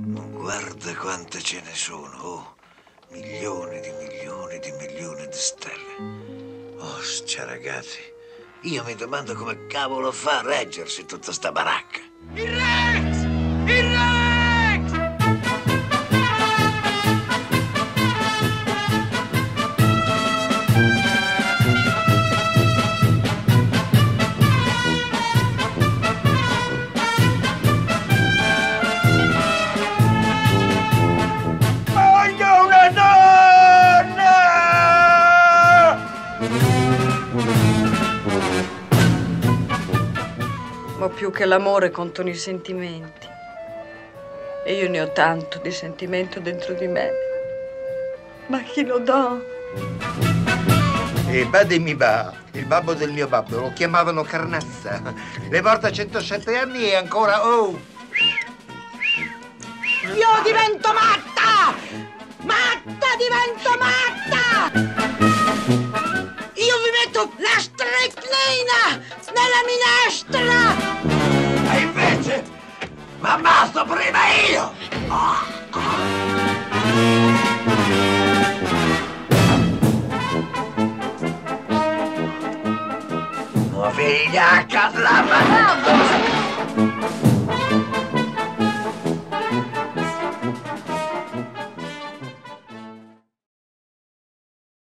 Guarda quante ce ne sono, oh. Milioni di milioni di milioni di stelle. Oh, sti ragazzi. Io mi domando come cavolo fa a reggersi tutta sta baracca. Il Rex! Il Rex! Voglio una donna! Ma più che l'amore contano i sentimenti. E io ne ho tanto di sentimento dentro di me. Ma a chi lo do? E bademi ba, il babbo del mio babbo, lo chiamavano Carnazza. Le morta a 107 anni e ancora, oh! Io divento matta! Matta, divento matta! Io vi metto la strychnina nella minestra! E invece m'ammazzo prima io! Figliacca, la